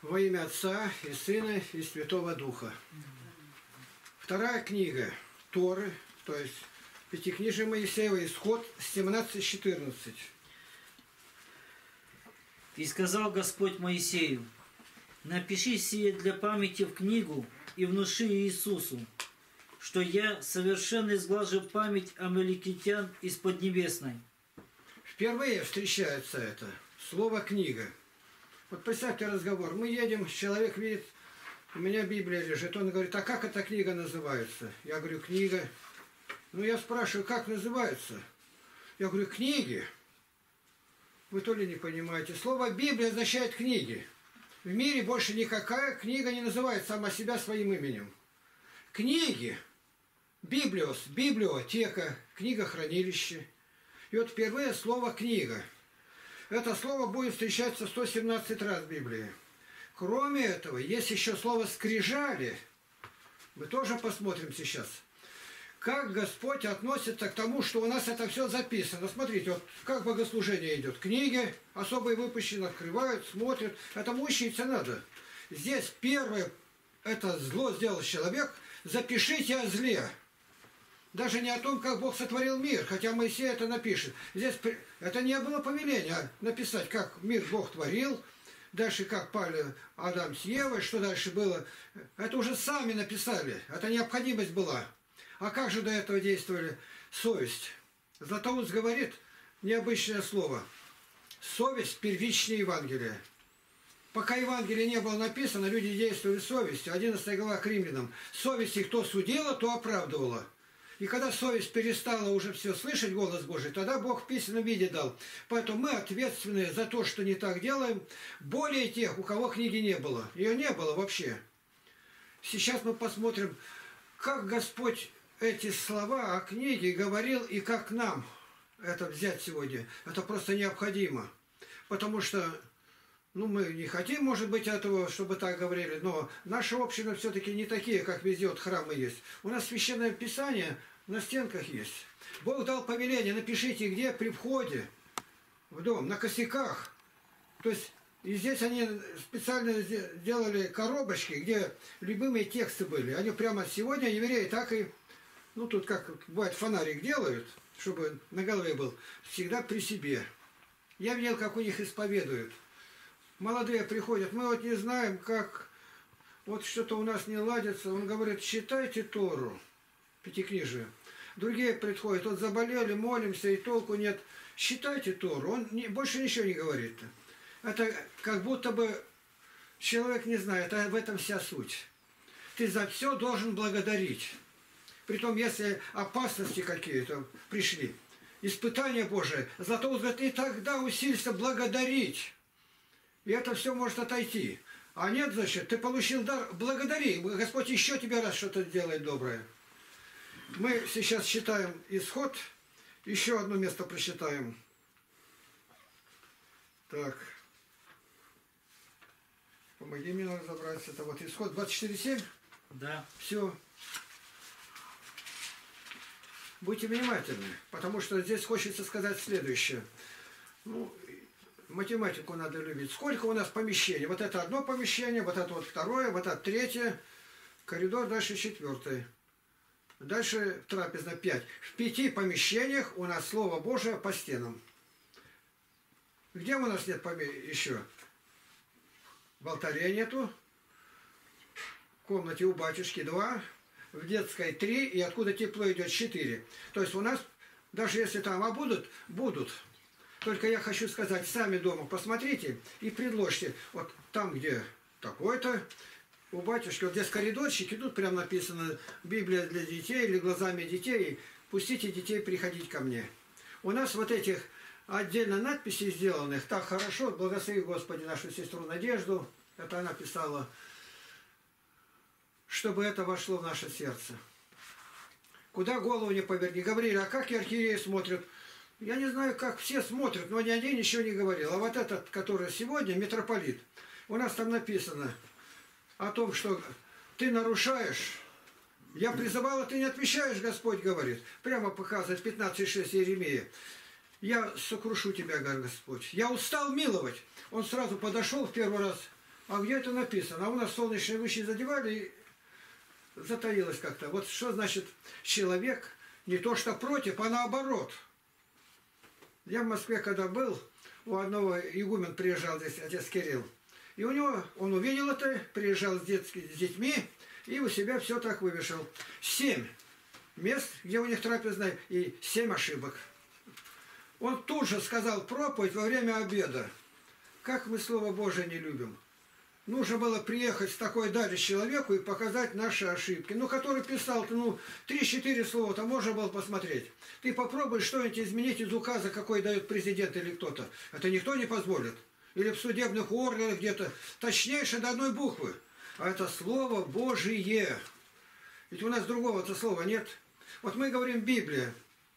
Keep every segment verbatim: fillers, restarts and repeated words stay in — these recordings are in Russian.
Во имя Отца и Сына и Святого Духа. Вторая книга Торы, то есть Пятикнижие Моисеева, Исход семнадцать четырнадцать. И сказал Господь Моисею: напиши сие для памяти в книгу и внуши Иисусу, что я совершенно изглажу память амаликитян из Поднебесной. Впервые встречается это слово «книга». Вот представьте разговор. Мы едем, человек видит, у меня Библия лежит. Он говорит: а как эта книга называется? Я говорю: книга. Ну, я спрашиваю, как называется? Я говорю: книги. Вы то ли не понимаете. Слово «Библия» означает «книги». В мире больше никакая книга не называет сама себя своим именем. Книги. Библиос, библиотека, книга-хранилище. И вот впервые слово «книга». Это слово будет встречаться сто семнадцать раз в Библии. Кроме этого, есть еще слово «скрижали». Мы тоже посмотрим сейчас. Как Господь относится к тому, что у нас это все записано. Смотрите, вот как богослужение идет. Книги особые выпущены, открывают, смотрят. Этому учиться надо. Здесь первое, это зло сделал человек. Запишите о зле. Даже не о том, как Бог сотворил мир, хотя Моисей это напишет. Здесь это не было повеления написать, как мир Бог творил, дальше как пали Адам с Евой, что дальше было. Это уже сами написали, это необходимость была. А как же до этого действовали? Совесть. Златоуст говорит необычное слово. Совесть – первичнее Евангелия. Пока Евангелие не было написано, люди действовали совестью. одиннадцатая глава к Римлянам. Совесть их то судила, то оправдывала. И когда совесть перестала уже все слышать, голос Божий, тогда Бог в письменном виде дал. Поэтому мы ответственны за то, что не так делаем, более тех, у кого книги не было. Ее не было вообще. Сейчас мы посмотрим, как Господь эти слова о книге говорил и как нам это взять сегодня. Это просто необходимо. Потому что ну, мы не хотим, может быть, этого, чтобы так говорили, но наши общины все-таки не такие, как везде вот храмы есть. У нас Священное Писание на стенках есть. Бог дал повеление: напишите где при входе в дом, на косяках. То есть и здесь они специально делали коробочки, где любимые тексты были. Они прямо сегодня, евреи, так и, ну тут как бывает фонарик делают, чтобы на голове был, всегда при себе. Я видел, как у них исповедуют. Молодые приходят, мы вот не знаем, как, вот что-то у нас не ладится. Он говорит: читайте Тору, Пятикнижие. Другие приходят, вот заболели, молимся, и толку нет. Считайте Тору. Он не, больше ничего не говорит. Это как будто бы человек не знает, а в этом вся суть. Ты за все должен благодарить. Притом, если опасности какие-то пришли, испытания Божие, Златоуст говорит: и тогда усилься благодарить. И это все может отойти. А нет, значит, ты получил дар, благодари. Господь еще тебе раз что-то делает доброе. Мы сейчас читаем Исход. Еще одно место прочитаем. Так. Помоги мне разобраться. Это вот Исход двадцать четыре семь. Да. Все. Будьте внимательны, потому что здесь хочется сказать следующее. Ну, математику надо любить. Сколько у нас помещений? Вот это одно помещение, вот это вот второе, вот это третье. Коридор дальше четвертый. Дальше трапезна пять. В пяти помещениях у нас Слово Божие по стенам. Где у нас нет еще? В алтаре нету. В комнате у батюшки два. В детской три. И откуда тепло идет четыре. То есть у нас, даже если там а будут, будут. Только я хочу сказать, сами дома посмотрите и предложите. Вот там, где такой-то, у батюшки, вот здесь коридорчики, тут прям написано «Библия для детей» или «Глазами детей». Пустите детей приходить ко мне. У нас вот этих отдельно надписей сделанных так хорошо. Благослови, Господи, нашу сестру Надежду. Это она писала, чтобы это вошло в наше сердце. Куда голову не поверни. Говорили: а как и архиереи смотрят? Я не знаю, как все смотрят, но ни один ничего не говорил. А вот этот, который сегодня, митрополит, у нас там написано о том, что ты нарушаешь. Я призывал, а ты не отвечаешь, Господь говорит. Прямо показывает пятнадцать шесть Иеремия. Я сокрушу тебя, говорит Господь. Я устал миловать. Он сразу подошел в первый раз А где это написано? А у нас солнечные лучи задевали и затаилось как-то. Вот что значит человек не то что против, а наоборот. Я в Москве когда был, у одного игумен приезжал здесь, отец Кирилл. И у него, он увидел это, приезжал с, детски, с детьми, и у себя все так вывешал. Семь мест, где у них трапезная, и семь ошибок. Он тут же сказал проповедь во время обеда. Как мы Слово Божие не любим. Нужно было приехать с такой дали человеку и показать наши ошибки. Ну, который писал, ну, три-четыре слова-то можно было посмотреть. Ты попробуй что-нибудь изменить из указа, какой дает президент или кто-то. Это никто не позволит. Или в судебных органах где-то. Точнейше до одной буквы. А это Слово Божие. Ведь у нас другого-то слова нет. Вот мы говорим Библия.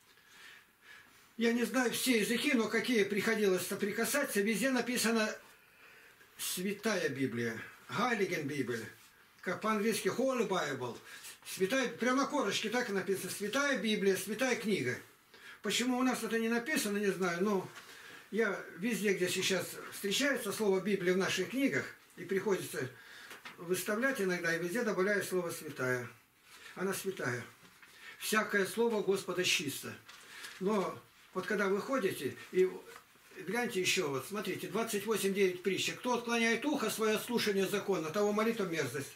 Я не знаю все языки, но какие приходилось соприкасаться, везде написано Святая Библия. Heiligen Bibel. Как по-английски Holy Bible. Святая, прямо на корочке так и написано. Святая Библия, Святая книга. Почему у нас это не написано, не знаю, но я везде, где сейчас встречается слово Библия в наших книгах, и приходится выставлять иногда, и везде добавляю слово святая. Она святая. Всякое слово Господа чисто. Но вот когда вы ходите, и гляньте еще, вот смотрите, двадцать восемь девять притча. Кто отклоняет ухо свое от слушания закона, того молитва мерзость.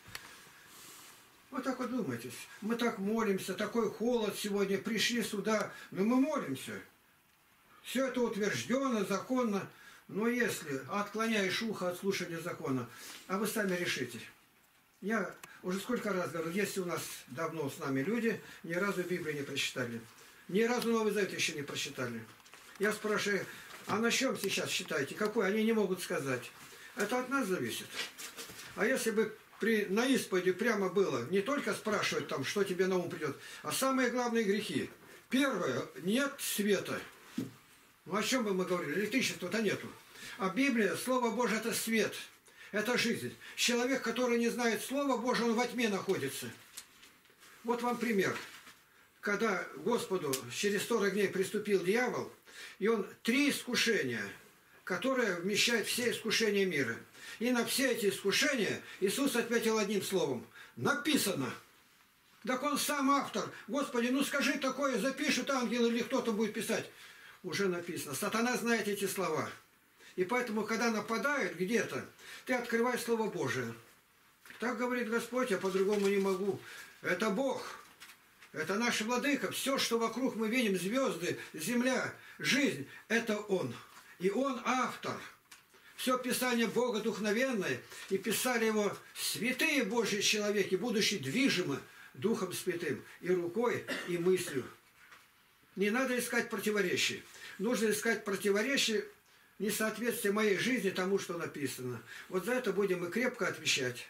Вот так вот думайте. Мы так молимся, такой холод сегодня, пришли сюда, но мы молимся. Все это утверждено, законно. Но если отклоняешь ухо от слушания закона, а вы сами решите. Я уже сколько раз говорю, если у нас давно с нами люди, ни разу Библию не прочитали. Ни разу Новый Завет еще не прочитали. Я спрашиваю, а на чем сейчас считаете? Какой? Они не могут сказать. Это от нас зависит. А если бы при, на исповеди прямо было, не только спрашивать там, что тебе на ум придет, а самые главные грехи. Первое, нет света. Ну о чем бы мы говорили? Электричества-то нету. А Библия, Слово Божие, это свет. Это жизнь. Человек, который не знает Слова Божие, он во тьме находится. Вот вам пример. Когда Господу через сорок дней приступил дьявол, и он три искушения, которые вмещают все искушения мира. И на все эти искушения Иисус ответил одним словом. Написано. Так он сам автор. Господи, ну скажи такое, запишет ангел или кто-то будет писать. Уже написано. Сатана знает эти слова. И поэтому, когда нападают где-то, ты открываешь Слово Божие. Так говорит Господь, я по-другому не могу. Это Бог. Это наш владыка. Все, что вокруг мы видим, звезды, земля, жизнь, это Он. И Он автор. Все Писание Бога духновенное. И писали его святые Божьи человеки, будучи движимы Духом Святым и рукой, и мыслью. Не надо искать противоречий. Нужно искать противоречия, несоответствие моей жизни тому, что написано. Вот за это будем и крепко отвечать.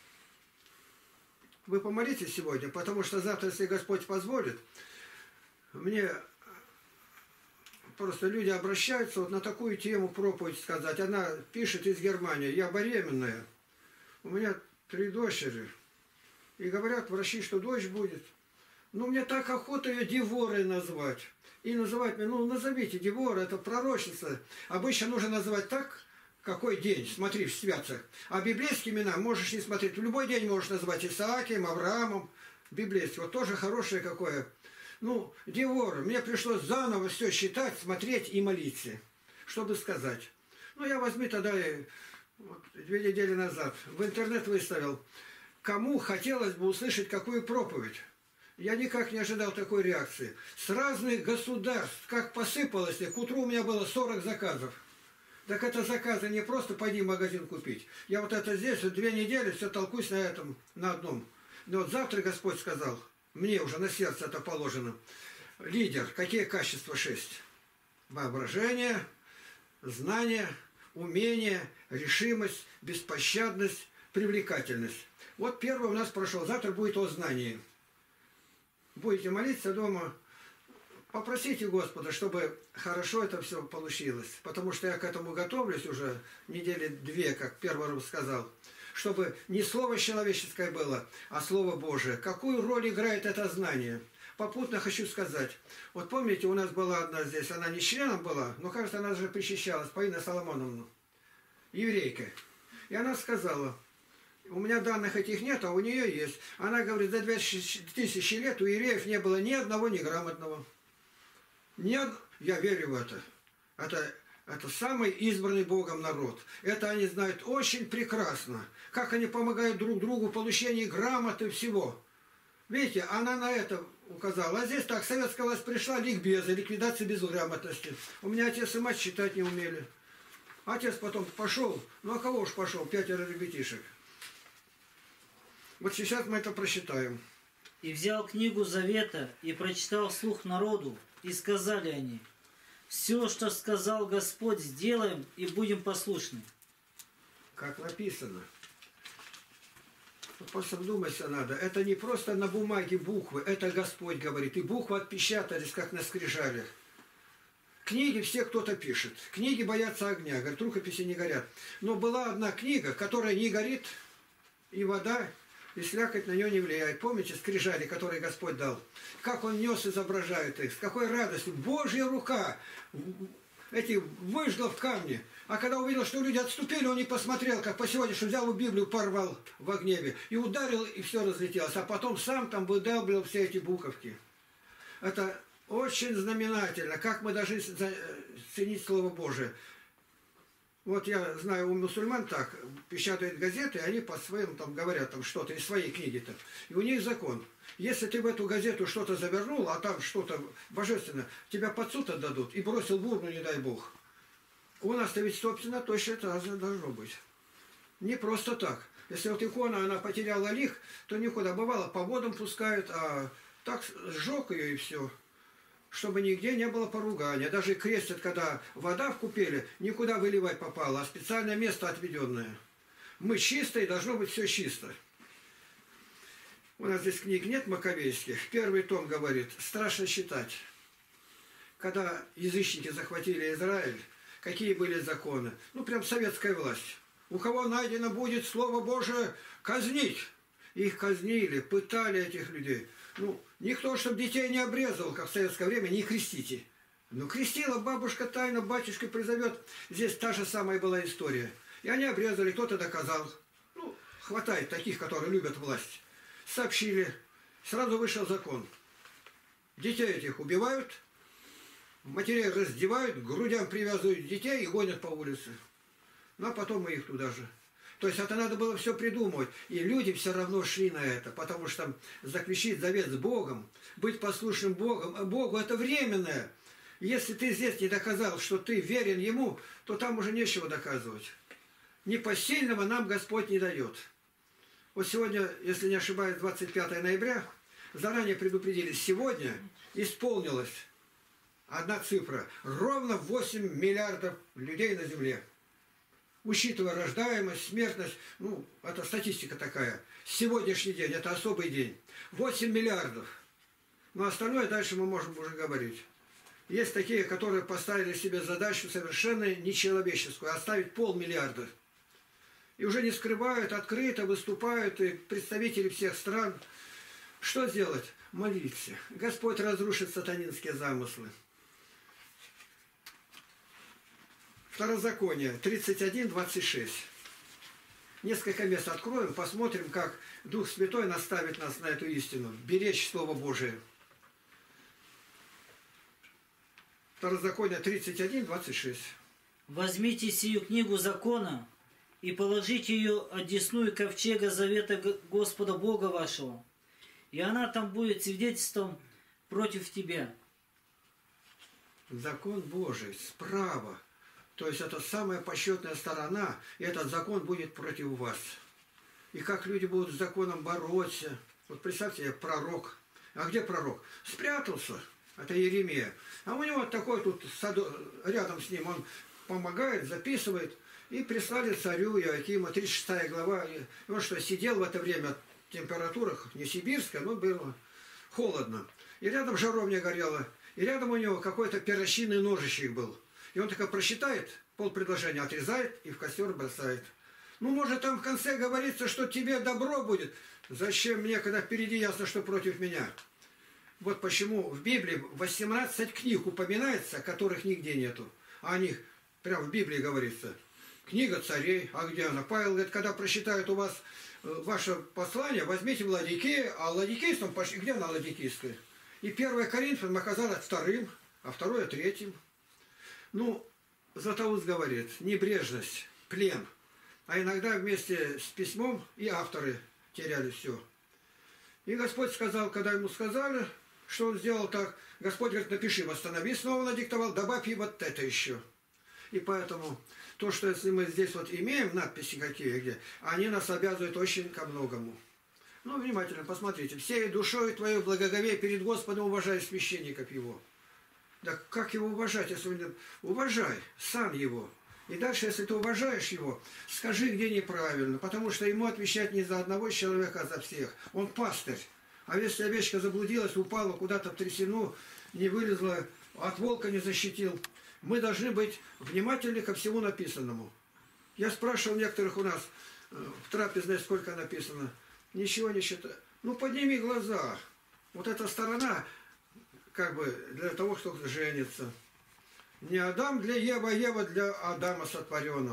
Вы помолитесь сегодня, потому что завтра, если Господь позволит, мне просто люди обращаются вот на такую тему проповедь сказать. Она пишет из Германии, я беременная, у меня три дочери. И говорят врачи, что дочь будет. Ну, мне так охота ее Деворой назвать. И называть, ну, назовите Девора, это пророчица. Обычно нужно называть так, какой день, смотри, в святцах. А библейские имена можешь не смотреть. В любой день можешь назвать Исаакием, Авраамом. Библейский. Вот тоже хорошее какое. Ну, Девора. Мне пришлось заново все считать, смотреть и молиться, чтобы сказать. Ну, я возьми тогда, вот, две недели назад, в интернет выставил, кому хотелось бы услышать какую проповедь. Я никак не ожидал такой реакции. С разных государств, как посыпалось, к утру у меня было сорок заказов. Так это заказы не просто пойди в магазин купить. Я вот это здесь, вот две недели все толкусь на этом, на одном. Но вот завтра Господь сказал, мне уже на сердце это положено. Лидер, какие качества шесть? Воображение, знание, умение, решимость, беспощадность, привлекательность. Вот первый у нас прошел. Завтра будет о знании. Будете молиться дома, попросите Господа, чтобы хорошо это все получилось. Потому что я к этому готовлюсь уже недели две, как первый раз сказал. Чтобы не слово человеческое было, а слово Божие. Какую роль играет это знание? Попутно хочу сказать. Вот помните, у нас была одна здесь, она не членом была, но, кажется, она же причащалась, Полина Соломоновна, еврейка. И она сказала, у меня данных этих нет, а у нее есть. Она говорит, за две тысячи лет у евреев не было ни одного неграмотного. Ни од... Я верю в это. Это, это самый избранный Богом народ. Это они знают очень прекрасно. Как они помогают друг другу в получении грамоты всего. Видите, она на это указала. А здесь так, советская власть пришла, ликбеза, ликвидация безграмотности. У меня отец и мать читать не умели. Отец потом пошел, ну а кого уж пошел? Пятеро ребятишек. Вот сейчас мы это прочитаем. И взял книгу Завета и прочитал вслух народу, и сказали они, все, что сказал Господь, сделаем и будем послушны. Как написано. Просто вдуматься надо. Это не просто на бумаге буквы, это Господь говорит. И буквы отпечатались, как на скрижалях. Книги все кто-то пишет. Книги боятся огня. Говорят, рукописи не горят. Но была одна книга, которая не горит, и вода, и слякоть на нее не влияет. Помните скрижали, которые Господь дал? Как Он нес, изображает их, с какой радостью. Божья рука эти выжгла в камне. А когда увидел, что люди отступили, он не посмотрел, как по сегодняшнему взял Библию, порвал в гневе. И ударил, и все разлетелось. А потом сам там выдалбливал все эти буковки. Это очень знаменательно, как мы должны ценить Слово Божие. Вот я знаю, у мусульман так, печатают газеты, они по своим там говорят там что-то из своей книги-то. И у них закон. Если ты в эту газету что-то завернул, а там что-то божественное, тебя под суд отдадут и бросил в урну, не дай Бог. У нас-то ведь, собственно, точно это должно быть. Не просто так. Если вот икона, она потеряла лик, то никуда. Бывало, по водам пускают, а так сжег ее и все. Чтобы нигде не было поругания. Даже крестят, когда вода в купели, никуда выливать попало, а специальное место отведенное. Мы чистые, должно быть все чисто. У нас здесь книг нет маковейских. Первый том говорит, страшно читать. Когда язычники захватили Израиль, какие были законы? Ну, прям советская власть. У кого найдено будет Слово Божие, казнить. Их казнили, пытали этих людей. Ну, никто, чтобы детей не обрезал, как в советское время, не крестите. Ну, крестила бабушка тайно, батюшка призовет. Здесь та же самая была история. И они обрезали, кто-то доказал. Ну, хватает таких, которые любят власть. Сообщили. Сразу вышел закон. Детей этих убивают, матерей раздевают, к грудям привязывают детей и гонят по улице. Ну, а потом мы их туда же. То есть это надо было все придумывать. И люди все равно шли на это, потому что заключить завет с Богом, быть послушным Богом, Богу это временное. Если ты здесь не доказал, что ты верен Ему, то там уже нечего доказывать. Непосильного нам Господь не дает. Вот сегодня, если не ошибаюсь, двадцать пятое ноября, заранее предупредили, сегодня исполнилась одна цифра. Ровно восемь миллиардов людей на Земле. Учитывая рождаемость, смертность, ну, это статистика такая. Сегодняшний день, это особый день. восемь миллиардов. Но остальное дальше мы можем уже говорить. Есть такие, которые поставили себе задачу совершенно нечеловеческую, оставить полмиллиарда. И уже не скрывают, открыто выступают и представители всех стран. Что сделать? Молиться. Господь разрушит сатанинские замыслы. Второзаконие, тридцать один, двадцать шесть. Несколько мест откроем, посмотрим, как Дух Святой наставит нас на эту истину. Беречь Слово Божие. Второзаконие, тридцать один, двадцать шесть. Возьмите сию книгу закона и положите ее одесную ковчега завета Господа Бога вашего, и она там будет свидетельством против тебя. Закон Божий справа. То есть это самая почетная сторона, и этот закон будет против вас. И как люди будут с законом бороться. Вот представьте, я пророк. А где пророк? Спрятался. Это Иеремия. А у него такой тут садо, рядом с ним, он помогает, записывает. И прислали царю Иоакима, тридцать шестая глава. И он что, сидел в это время в температурах, не сибирская, но было холодно. И рядом жаровня горела. И рядом у него какой-то перочинный ножичек был. И он только просчитает, пол предложения отрезает и в костер бросает. Ну, может, там в конце говорится, что тебе добро будет. Зачем мне, когда впереди ясно, что против меня? Вот почему в Библии восемнадцать книг упоминается, которых нигде нету. А о них прямо в Библии говорится. Книга царей. А где она? Павел говорит, когда прочитают у вас ваше послание, возьмите в Ладикее, а Ладикейством пошли. Где она Ладикийская? И первое Коринфянам оказалось вторым, а второе третьим. Ну, Златоуст говорит, небрежность, плен. А иногда вместе с письмом и авторы теряли все. И Господь сказал, когда ему сказали, что он сделал так, Господь говорит, напиши, восстанови, снова надиктовал, добавь и вот это еще. И поэтому то, что если мы здесь вот имеем надписи какие, где, они нас обязывают очень ко многому. Ну, внимательно посмотрите. «Всей душой твоей благоговей перед Господом уважай священников его». Да как его уважать, если он... Уважай сам его. И дальше, если ты уважаешь его, скажи, где неправильно, потому что ему отвечать не за одного человека, а за всех. Он пастырь. А если овечка заблудилась, упала куда-то в трясину, не вылезла, от волка не защитил, мы должны быть внимательны ко всему написанному. Я спрашивал некоторых у нас в трапезной, сколько написано. Ничего не считаю. Ну, подними глаза. Вот эта сторона, как бы, для того, кто женится. Не Адам для Евы, а Ева для Адама сотворена.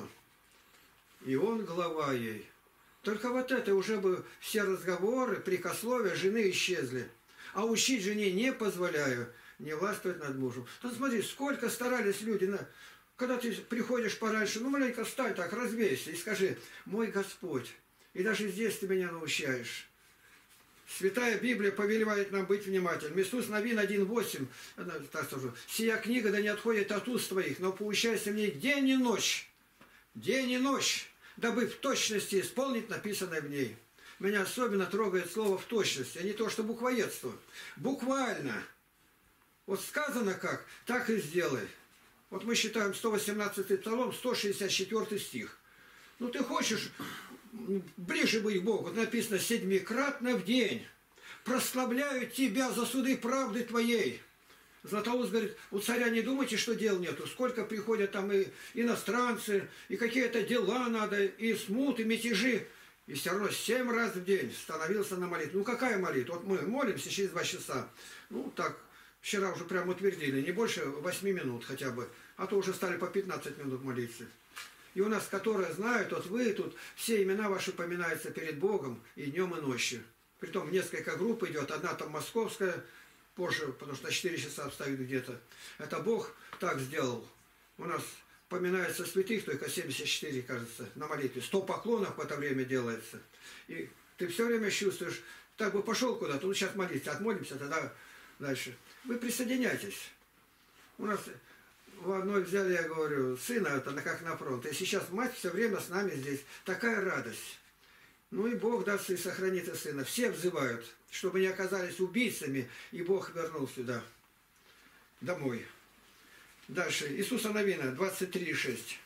И он глава ей. Только вот это уже бы все разговоры, прикословия жены исчезли. А учить жене не позволяю, не властвовать над мужем. Ну смотри, сколько старались люди. На... Когда ты приходишь пораньше, ну маленько встань так, развейся и скажи, мой Господь. И даже здесь ты меня научаешь. Святая Библия повелевает нам быть внимательными. Иисус Навин один восемь, так скажу, «Сия книга да не отходит от уст твоих, но поучайся в ней день и ночь, день и ночь, дабы в точности исполнить написанное в ней». Меня особенно трогает слово «в точности», а не то, что буквоедство. Буквально. Вот сказано как, так и сделай. Вот мы считаем сто восемнадцатый Псалом, сто шестьдесят четвёртый стих. Ну ты хочешь ближе быть к Богу, вот написано «седьмикратно в день прославляют тебя за суды правды твоей». Златоуст говорит, у царя не думайте, что дел нету. Сколько приходят там и иностранцы, и какие-то дела надо, и смуты, мятежи. И все равно семь раз в день становился на молитву. Ну какая молитва? Вот мы молимся через два часа. Ну так, вчера уже прям утвердили, не больше восьми минут хотя бы. А то уже стали по пятнадцать минут молиться. И у нас, которые знают, вот вы тут, все имена ваши поминаются перед Богом и днем, и ночью. Притом несколько групп идет, одна там московская, позже, потому что на четыре часа обставит где-то. Это Бог так сделал. У нас поминается святых только семьдесят четыре, кажется, на молитве. сто поклонов в это время делается. И ты все время чувствуешь, так бы пошел куда-то, ну сейчас молиться, отмолимся, тогда дальше. Вы присоединяйтесь. У нас... В одной взяли, я говорю, сына, это как на фронт. И сейчас мать все время с нами здесь. Такая радость. Ну и Бог даст и сохранит и сына. Все взывают, чтобы не оказались убийцами, и Бог вернул сюда, домой. Дальше. Иисуса Навина, двадцать три шесть.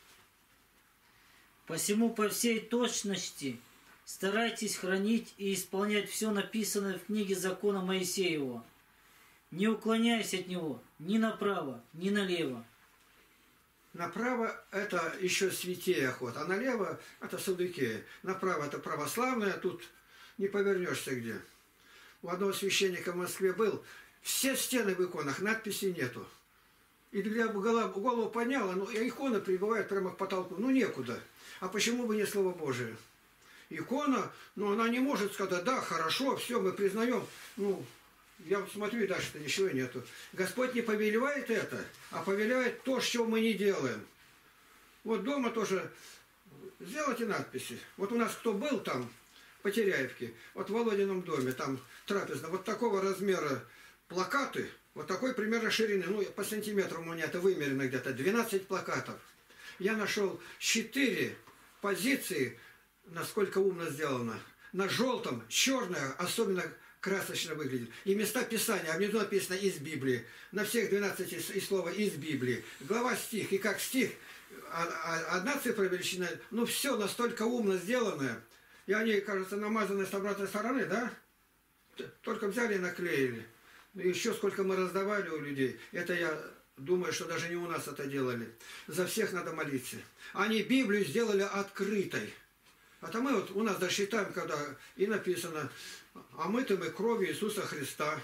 «Посему по всей точности старайтесь хранить и исполнять все написанное в книге закона Моисеева. Не уклоняйся от него ни направо, ни налево». Направо это еще святее охот, а налево это садукея. Направо это православное, тут не повернешься где. У одного священника в Москве был, все стены в иконах, надписей нету. И для голову, голову подняла, ну икона прибывает прямо к потолку, ну некуда. А почему бы не Слово Божие? Икона, ну она не может сказать, да, хорошо, все, мы признаем, ну... Я смотрю, и дальше-то ничего нету. Господь не повелевает это, а повелевает то, что мы не делаем. Вот дома тоже сделайте надписи. Вот у нас кто был там, по Теряевке, вот в Володином доме, там трапезно, вот такого размера плакаты, вот такой примерно ширины, ну по сантиметрам у меня это вымерено где-то, двенадцать плакатов. Я нашел четыре позиции, насколько умно сделано. На желтом, черное, особенно красочно выглядит. И места Писания, а внизу написано из Библии. На всех двенадцати и слово из Библии. Глава стих, и как стих, одна цифра величина, ну все настолько умно сделанное. И они, кажется, намазаны с обратной стороны, да? Только взяли и наклеили. И еще сколько мы раздавали у людей. Это я думаю, что даже не у нас это делали. За всех надо молиться. Они Библию сделали открытой. А то мы вот у нас досчитаем, когда и написано, омытыми кровью Иисуса Христа.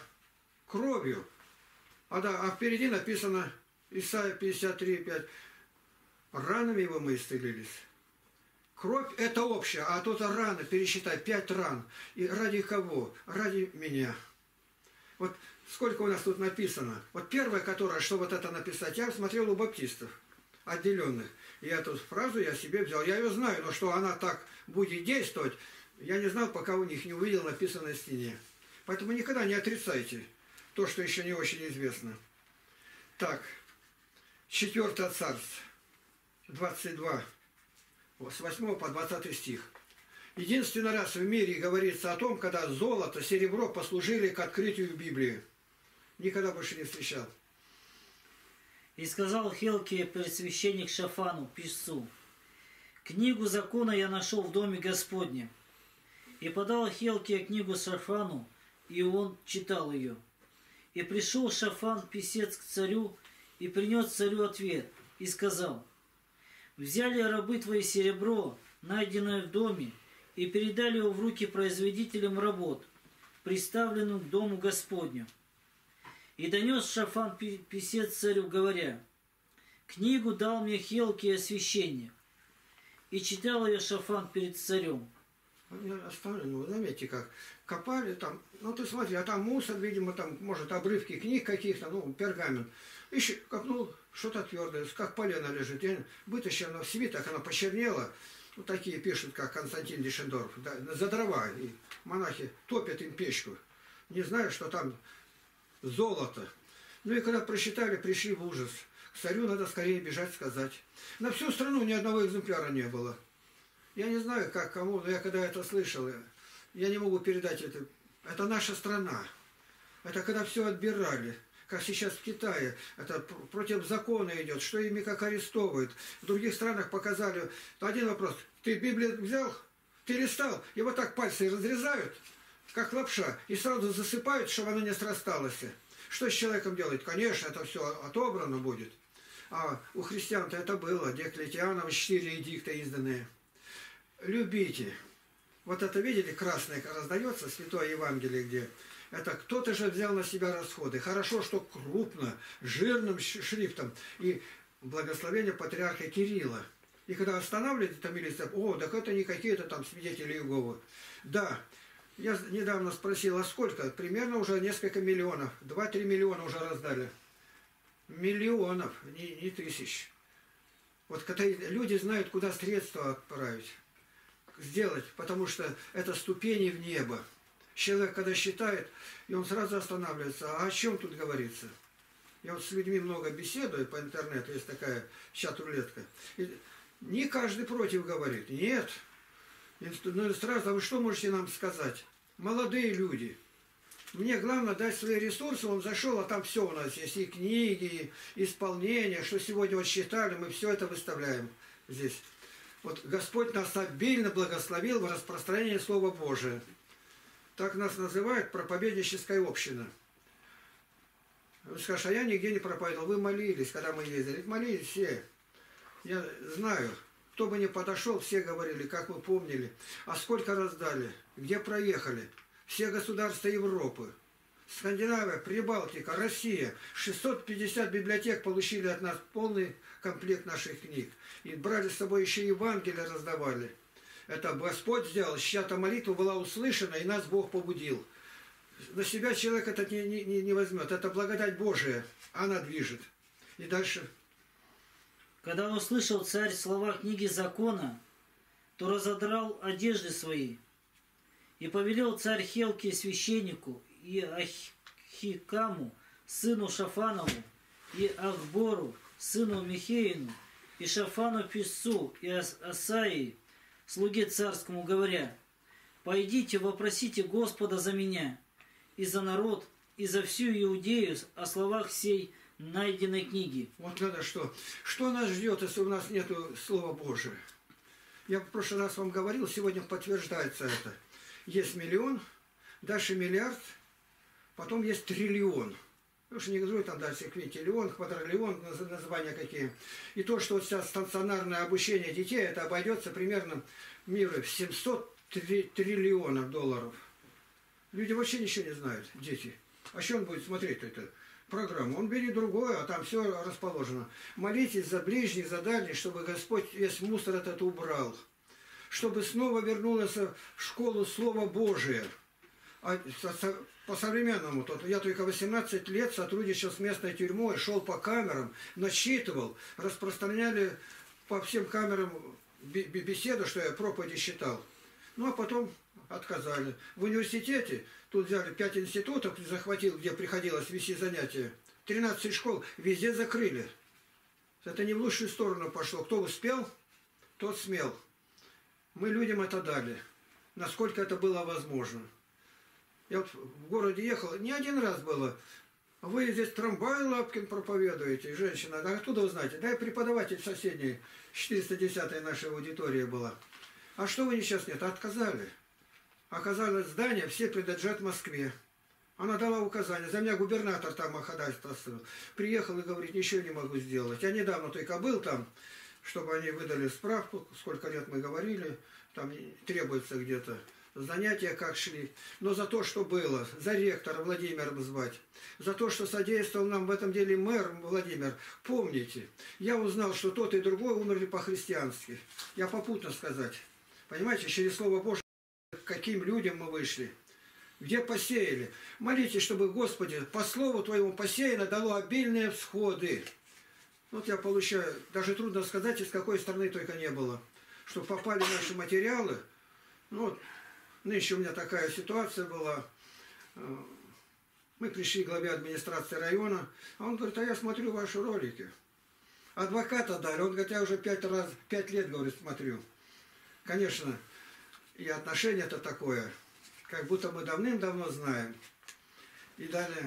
Кровью. А, да, а впереди написано Исайя пятьдесят три пять. ранами его мы исцелились. Кровь – это общая, а тут раны, пересчитай, пять ран. И ради кого? Ради меня. Вот сколько у нас тут написано. Вот первое, которое, что вот это написать, я смотрел у баптистов отделенных. И эту фразу я себе взял. Я ее знаю, но что она так будет действовать, я не знал, пока у них не увидел написано на стене. Поэтому никогда не отрицайте то, что еще не очень известно. Так, четвёртое царство, двадцать два, с восьмого по двадцатый стих. Единственный раз в мире говорится о том, когда золото, серебро послужили к открытию Библии. Никогда больше не встречал. И сказал Хилкия предсвященник Шафану, писцу: «Книгу закона я нашел в доме Господнем». И подал Хилкия книгу Шафану, и он читал ее. И пришел Шафан, писец, к царю, и принес царю ответ, и сказал: «Взяли рабы твои серебро, найденное в доме, и передали его в руки производителям работ, приставленным к дому Господню». И донес Шафан писец царю, говоря: «Книгу дал мне Хилкия священник». И читал ее Шафан перед царем. Оставлено, вы заметьте, как копали там, ну ты смотри, а там мусор, видимо, там, может, обрывки книг каких-то, ну, пергамент. Ищи, копнул, что-то твердое, как полено лежит. Я вытащил, она в свиток, она почернела. Вот такие пишут, как Константин Дишендорф, да, за дрова. И монахи топят им печку. Не знаю, что там золото. Ну и когда прочитали, пришли в ужас. К царю надо скорее бежать сказать. На всю страну ни одного экземпляра не было. Я не знаю, как кому, но я когда это слышал, я не могу передать это. Это наша страна. Это когда все отбирали. Как сейчас в Китае. Это против закона идет. Что ими как арестовывают. В других странах показали. Один вопрос. Ты Библию взял? Ты листал? И вот так пальцы разрезают, как лапша. И сразу засыпают, чтобы она не срасталась. Что с человеком делает? Конечно, это все отобрано будет. А у христиан-то это было. Диоклетианова четыре эдикта изданные. Любите. Вот это, видели, красное раздается, Святое Евангелие, где это кто-то же взял на себя расходы. Хорошо, что крупно, жирным шрифтом. И благословение патриарха Кирилла. И когда останавливают там милиция, о, так это не какие-то там свидетели Иеговы. Да, я недавно спросил, а сколько? Примерно уже несколько миллионов. Два-три миллиона уже раздали. Миллионов, не, не тысяч. Вот когда люди знают, куда средства отправить. Сделать, потому что это ступени в небо. Человек, когда считает, и он сразу останавливается. А о чем тут говорится? Я вот с людьми много беседую по интернету, есть такая чат-рулетка. И не каждый против говорит. Нет. Ну сразу, а вы что можете нам сказать? Молодые люди. Мне главное дать свои ресурсы, он зашел, а там все у нас есть. И книги, и исполнения, что сегодня вот считали, мы все это выставляем здесь. Вот Господь нас обильно благословил в распространении Слова Божия. Так нас называют проповедническая община. Вы скажете, а я нигде не проповедовал. Вы молились, когда мы ездили. Молились все. Я знаю, кто бы ни подошел, все говорили, как вы помнили. А сколько раздали, где проехали. Все государства Европы. Скандинавия, Прибалтика, Россия. шестьсот пятьдесят библиотек получили от нас полный комплект наших книг. И брали с собой еще Евангелие, раздавали. Это Господь сделал. Чья-то молитва была услышана, и нас Бог побудил. На себя человек это не, не, не возьмет. Это благодать Божия. Она движет. И дальше. Когда услышал царь слова книги закона, то разодрал одежды свои. И повелел царь Хилкии священнику и Ахикаму, сыну Шафанову, и Ахбору, сыну Михеину, и Шафану писцу, и Асаии, слуге царскому, говоря: «Пойдите, вопросите Господа за меня, и за народ, и за всю Иудею о словах сей найденной книги». Вот надо что. Что нас ждет, если у нас нет Слова Божия? Я в прошлый раз вам говорил, сегодня подтверждается это. Есть миллион, дальше миллиард, потом есть триллион. Потому что не говорю там дальше квинтиллион, квадриллион, названия какие. И то, что вот сейчас стационарное обучение детей, это обойдется примерно миру в семьсот триллионов долларов. Люди вообще ничего не знают, дети. А что он будет смотреть это? программу. Он бери другое, а там все расположено. Молитесь за ближних, за дальних, чтобы Господь весь мусор этот убрал. Чтобы снова вернулось в школу Слово Божие. А по-современному, я только восемнадцать лет сотрудничал с местной тюрьмой, шел по камерам, насчитывал, распространяли по всем камерам беседу, что я проповеди считал. Ну, а потом отказали. В университете, тут взяли пять институтов, захватил, где приходилось вести занятия. тринадцать школ, везде закрыли. Это не в лучшую сторону пошло. Кто успел, тот смел. Мы людям это дали, насколько это было возможно. Я вот в городе ехал, не один раз было. Вы здесь трамвай Лапкин проповедуете, женщина. А откуда вы знаете? Да, я преподаватель соседней, четыреста десятой нашей аудитории была. А что вы сейчас нет? Отказали. Оказалось, здание все принадлежат Москве. Она дала указание. За меня губернатор там ходатайствовал. Приехал и говорит, ничего не могу сделать. Я недавно только был там, чтобы они выдали справку, сколько лет мы говорили. Там требуется где-то занятия, как шли. Но за то, что было, за ректора Владимиром звать, за то, что содействовал нам в этом деле мэр Владимир, помните, я узнал, что тот и другой умерли по-христиански. Я попутно сказать. Понимаете, через Слово Божие, к каким людям мы вышли. Где посеяли. Молитесь, чтобы, Господи, по Слову Твоему посеяно дало обильные всходы. Вот я получаю, даже трудно сказать, из какой страны только не было. Что попали наши материалы. Ну, вот, нынче у меня такая ситуация была. Мы пришли к главе администрации района, а он говорит, а я смотрю ваши ролики. Адвоката дали, он говорит, я уже пять раз, пять лет, говорит, смотрю. Конечно, и отношение это такое, как будто мы давным-давно знаем. И далее.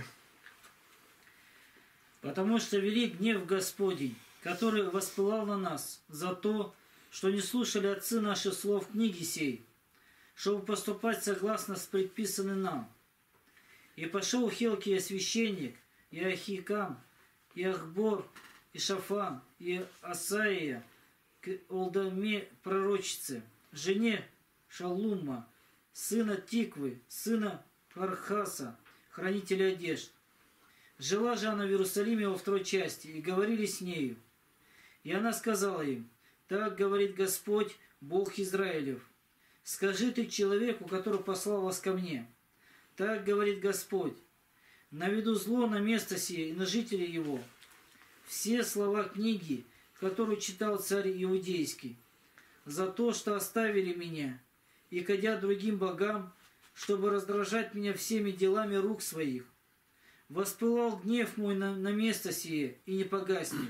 Потому что велик гнев Господень, который воспылал на нас за то, что не слушали отцы наших слов книги сей, чтобы поступать согласно с предписанным нам. И пошел Хилкия священник, и Ахикам, и Ахбор, и Шафан, и Асаия к Олдаме пророчице, жене Шалума, сына Тиквы, сына Архаса, хранителя одежд. Жила же она в Иерусалиме во второй части, и говорили с нею. И она сказала им, так говорит Господь, Бог Израилев, скажи ты человеку, который послал вас ко мне. Так говорит Господь, наведу зло на место сие и на жителей его. Все слова книги, которую читал царь Иудейский, за то, что оставили меня, и кадя другим богам, чтобы раздражать меня всеми делами рук своих. Воспылал гнев мой на, на место сие, и не погаснет.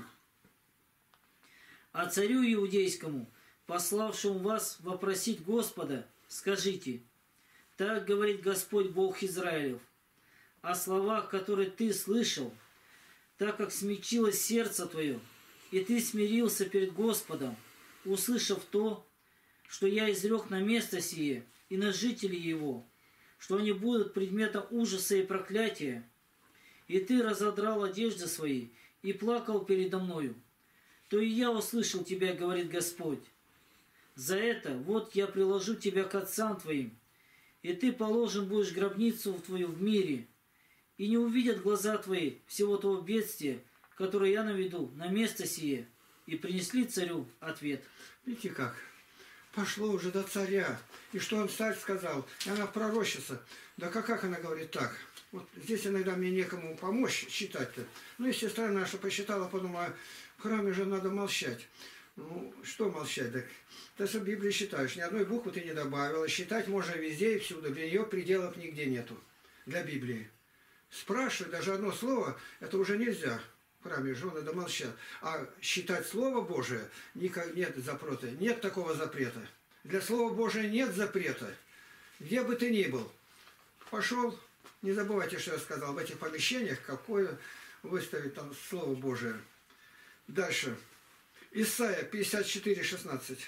А царю Иудейскому, пославшему вас вопросить Господа, скажите, так говорит Господь Бог Израилев, о словах, которые ты слышал, так как смягчилось сердце твое, и ты смирился перед Господом, услышав то, что я изрек на место сие и на жителей его, что они будут предметом ужаса и проклятия, и ты разодрал одежды свои и плакал передо мною, то и я услышал тебя, говорит Господь. За это вот я приложу тебя к отцам твоим, и ты положен будешь гробницу твою в мире, и не увидят глаза твои всего того бедствия, которое я наведу на место сие, и принесли царю ответ. Видите как? Пошло уже до царя. И что он царь сказал? И она пророчица. Да как, как она говорит так? Вот здесь иногда мне некому помочь считать-то. Ну и сестра наша посчитала, подумала, в храме же надо молчать. Ну, что молчать? Так ты в Библии считаешь, ни одной буквы ты не добавила. Считать можно везде и всюду. Для нее пределов нигде нету. Для Библии. Спрашивать даже одно слово, это уже нельзя. В храме же надо молчать. А считать Слово Божие никак нет запрета. Нет такого запрета. Для Слова Божия нет запрета. Где бы ты ни был. Пошел, не забывайте, что я сказал, в этих помещениях, какое выставить там Слово Божие. Дальше. Исайя пятьдесят четыре шестнадцать.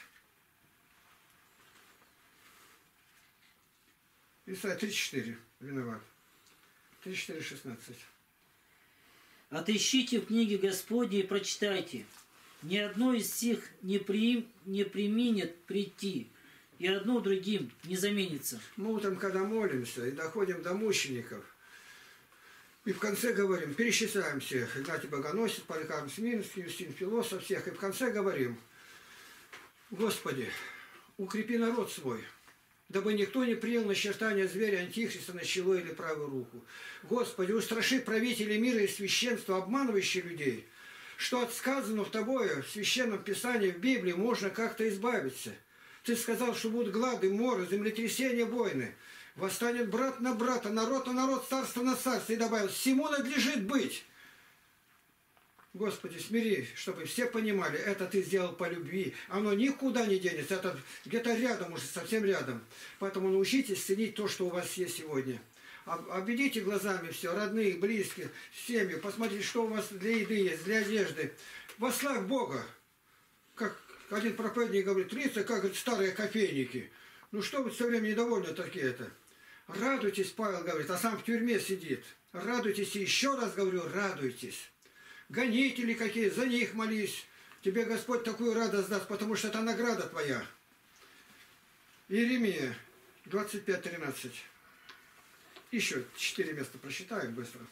Исайя тридцать четыре. Виноват. тридцать четыре шестнадцать. Отыщите в книге Господней и прочитайте. Ни одно из сих не, при... не применит прийти, и одно другим не заменится. Мы утром, когда молимся и доходим до мучеников, И в конце говорим, перечисляем всех. Игнатий Богоносец, Поликарп Смирнский, Юстин Философ, всех. И в конце говорим, Господи, укрепи народ свой, дабы никто не принял начертание зверя Антихриста на чело или правую руку. Господи, устраши правителей мира и священства, обманывающие людей, что от сказанного тобою в Священном Писании, в Библии, можно как-то избавиться. Ты сказал, что будут глады, моры, землетрясения, войны. Восстанет брат на брата, народ на народ, царство на царство. И добавил, всему надлежит быть. Господи, смири, чтобы все понимали, это ты сделал по любви. Оно никуда не денется, это где-то рядом, уже совсем рядом. Поэтому научитесь ценить то, что у вас есть сегодня. Обведите глазами все, родные, близкие, семьи. Посмотрите, что у вас для еды есть, для одежды. Во славу Бога. Как один проповедник говорит, лица, как говорит, старые кофейники. Ну что вы все время недовольны такие-то? Радуйтесь, Павел говорит, а сам в тюрьме сидит. Радуйтесь, и еще раз говорю, радуйтесь. Гонители какие, за них молись. Тебе Господь такую радость даст, потому что это награда твоя. Иеремия двадцать пять тринадцать. Еще четыре места прочитаем быстро.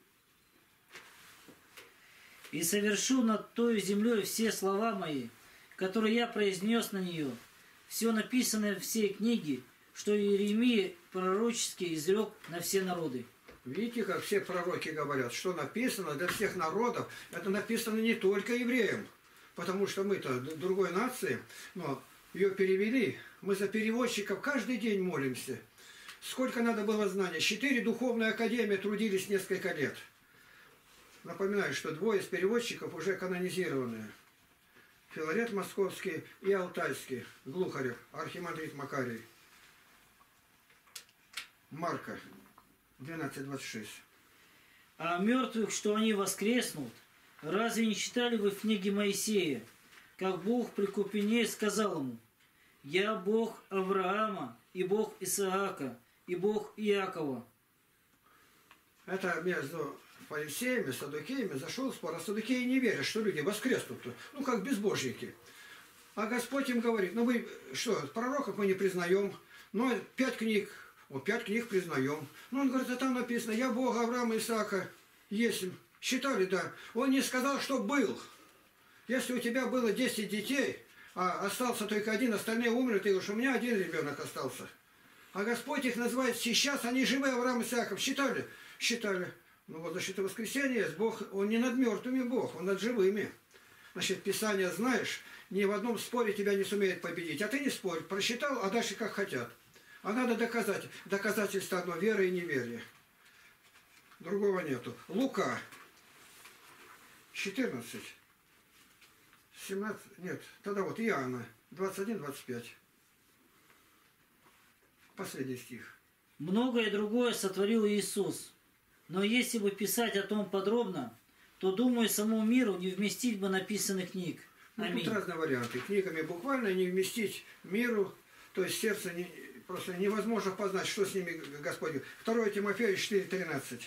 «И совершу над той землей все слова мои, которые я произнес на нее, все написанное в всей книге, что Иеремия пророчески изрек на все народы». Видите, как все пророки говорят, что написано для всех народов, это написано не только евреям, потому что мы-то другой нации, но ее перевели, мы за переводчиков каждый день молимся. Сколько надо было знаний? Четыре духовные академии трудились несколько лет. Напоминаю, что двое из переводчиков уже канонизированные. Филарет Московский и Алтайский, Глухарев, архимандрит Макарий. Марка двенадцать двадцать шесть. «А мертвых, что они воскреснут, разве не читали вы в книге Моисея, как Бог при Купине сказал ему, «Я Бог Авраама, и Бог Исаака, и Бог Иакова». Это между фарисеями, саддукеями зашел спор. А саддукеи не верят, что люди воскреснут. Ну, как безбожники. А Господь им говорит, ну вы что, пророков мы не признаем, но пять книг, вот пять книг признаем. Ну, он говорит, а там написано, я Бог Авраама, Исаака, есть. Считали, да. Он не сказал, что был. Если у тебя было десять детей, а остался только один, остальные умерли, ты говоришь, у меня один ребенок остался. А Господь их называет сейчас, они живы, Авраам и Исааков. Считали? Считали. Ну вот, значит, это воскресенье есть. Бог, он не над мертвыми Бог, он над живыми. Значит, Писание знаешь, ни в одном споре тебя не сумеет победить. А ты не спорь, прочитал, а дальше как хотят. А надо доказать. Доказательство одно, вера и неверие. Другого нету. Лука. четырнадцать. семнадцать. Нет, тогда вот Иоанна. двадцать один двадцать пять. Последний стих. «Многое другое сотворил Иисус, но если бы писать о том подробно, то, думаю, самому миру не вместить бы написанных книг». Аминь. Ну, тут разные варианты. Книгами буквально не вместить миру, то есть сердце не, просто невозможно познать, что с ними Господь. второе Тимофею четыре тринадцать.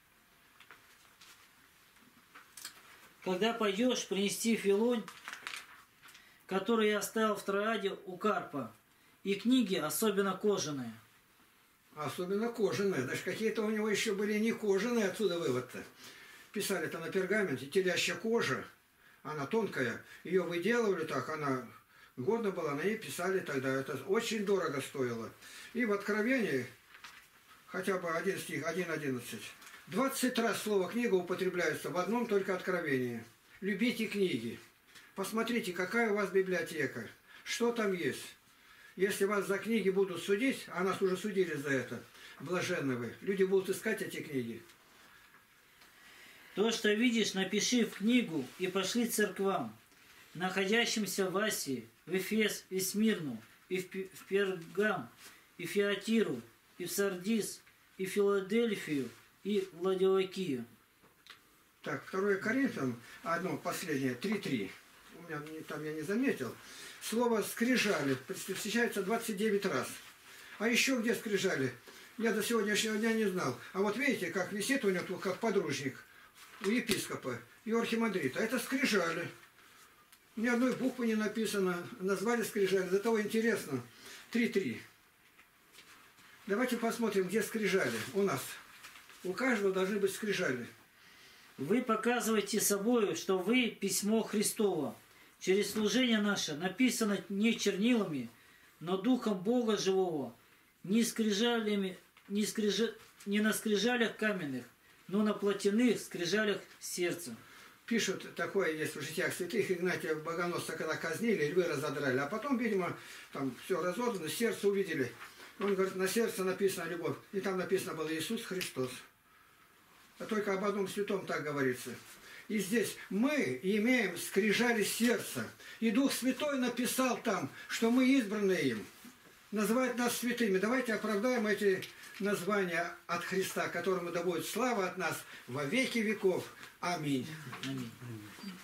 «Когда пойдешь принести филонь, который я оставил в Троаде у Карпа, и книги, особенно кожаные». Особенно кожаные. Даже какие-то у него еще были не кожаные, отсюда вывод-то. Писали-то на пергаменте, телящая кожа, она тонкая, ее выделывали так, она годна была, на ней писали тогда, это очень дорого стоило. И в Откровении, хотя бы один стих, один одиннадцать, двадцать раз слово «книга» употребляется в одном только Откровении. Любите книги. Посмотрите, какая у вас библиотека, что там есть. Если вас за книги будут судить, а нас уже судили за это, блаженны вы, люди будут искать эти книги. «То, что видишь, напиши в книгу и пошли церквам, находящимся в Асии, в Эфес и Смирну, и в Пергам, и в Фиатиру, и в Сардис, и в Филадельфию, и в Ладивокию». Так, второе Коринфянам, одно последнее, три три. У меня там я не заметил. Слово «скрижали» встречается двадцать девять раз. А еще где скрижали? Я до сегодняшнего дня не знал. А вот видите, как висит у него, как подручник у епископа и у архимандрита. Это скрижали. Ни одной буквы не написано. Назвали скрижали. До того интересно. три три. Давайте посмотрим, где скрижали у нас. У каждого должны быть скрижали. Вы показываете собою, что вы письмо Христово. Через служение наше написано не чернилами, но Духом Бога Живого, не скрижалями, не, скрижа, не на скрижалях каменных, но на плотяных скрижалях сердца. Пишут, такое есть в житиях святых, Игнатия Богоносца, когда казнили, львы разодрали, а потом, видимо, там все разодрано, сердце увидели. Он говорит, на сердце написана любовь, и там написано было Иисус Христос. А только об одном святом так говорится. И здесь мы имеем скрижали сердца. И Дух Святой написал там, что мы избраны им. Называет нас святыми. Давайте оправдаем эти названия от Христа, которому да будет слава от нас во веки веков. Аминь. Аминь.